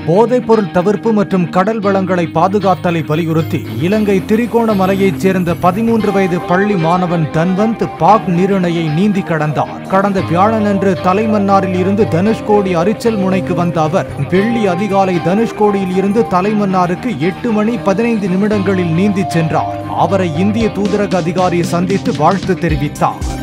போதைப்பொருள் தவிர்ப்பு மற்றும் கடல் வளங்களை பாதுகாத்தலை வலியுறுத்தி இலங்கை திரிகோணமலையைச் சேர்ந்த 13 வயது பள்ளி மாணவன் தன்வந்த் பாக் நீரிணையை நீந்தி கடந்தார். கடந்த வியாழனன்று தலைமன்னாரில் இருந்து தனுஷ்கோடி அரிச்சல் முனைக்கு வந்த அவர் வெள்ளி அதிகாலை தனுஷ்கோடியில் இருந்து தலைமன்னாருக்கு 8:15 நீந்தி சென்றார். அவரை இந்திய தூதரக அதிகாரி சந்தித்து வாழ்த்து தெரிவித்தார்.